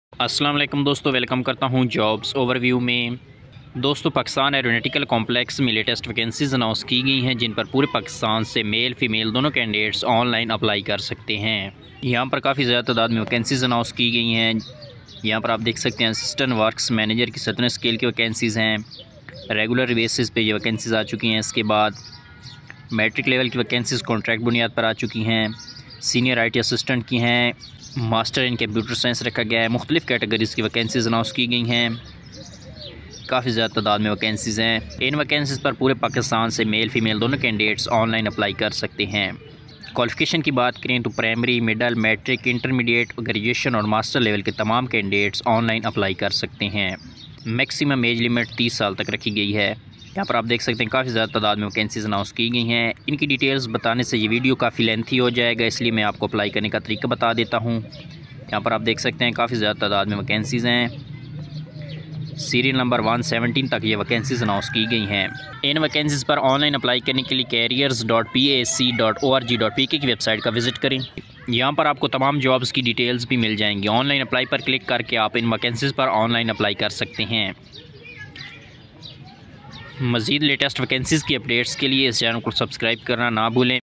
अस्सलाम वालेकुम दोस्तों, वेलकम करता हूं जॉब्स ओवरव्यू में। दोस्तों, पाकिस्तान एरोनॉटिकल कॉम्प्लेक्स में लेटेस्ट वैकेंसीज़ अनाउंस की गई हैं जिन पर पूरे पाकिस्तान से मेल फ़ीमेल दोनों कैंडिडेट्स ऑनलाइन अप्लाई कर सकते हैं। यहां पर काफ़ी ज़्यादा तादाद में वैकेंसीज़ अनाउंस की गई हैं। यहां पर आप देख सकते हैं असिस्टेंट वर्क्स मैनेजर की 17 स्केल की वैकेंसीज़ हैं। रेगुलर बेसिस पे ये वैकेंसीज़ आ चुकी हैं। इसके बाद मैट्रिक लेवल की वैकेंसीज़ कॉन्ट्रैक्ट बुनियाद पर आ चुकी हैं। सीनियर IT असिस्टेंट की हैं। मास्टर इन कंप्यूटर साइंस रखा गया है। मुख्तलिफ़ कैटेगरीज़ की वैकेंसीज़ अनाउंस की गई हैं। काफ़ी ज़्यादा तादाद में वैकेंसीज़ हैं। इन वैकेंसीज़ पर पूरे पाकिस्तान से मेल फ़ीमेल दोनों कैंडिडेट्स ऑनलाइन अप्लाई कर सकते हैं। क्वालिफ़िकेशन की बात करें तो primary, middle, matric, intermediate, graduation और मास्टर लेवल के तमाम कैंडिडेट्स ऑनलाइन अप्लाई कर सकते हैं। मैक्सिमम एज लिमिट 30 साल तक रखी गई है। यहाँ पर आप देख सकते हैं काफ़ी ज़्यादा तादाद में वैकेंसीज़ अनाउंस की गई हैं। इनकी डिटेल्स बताने से ये वीडियो काफ़ी लेंथी हो जाएगा, इसलिए मैं आपको अप्लाई करने का तरीका बता देता हूँ। यहाँ पर आप देख सकते हैं काफ़ी ज़्यादा तादाद में वैकेंसीज़ हैं। सीरियल नंबर 117 तक ये वैकेंसीज़ अनाउंस की गई हैं। इन वैकेंसीज़ पर ऑनलाइन अप्लाई करने के लिए careers.pac.org.pk की वेबसाइट का विज़िट करें। यहाँ पर आपको तमाम जॉब्स की डिटेल्स भी मिल जाएंगी। ऑनलाइन अप्लाई पर क्लिक करके आप इन वैकेंसीज़ पर ऑनलाइन अप्लाई कर सकते हैं। मज़ीद लेटेस्ट वैकेंसीज़ की अपडेट्स के लिए इस चैनल को सब्सक्राइब करना ना भूलें।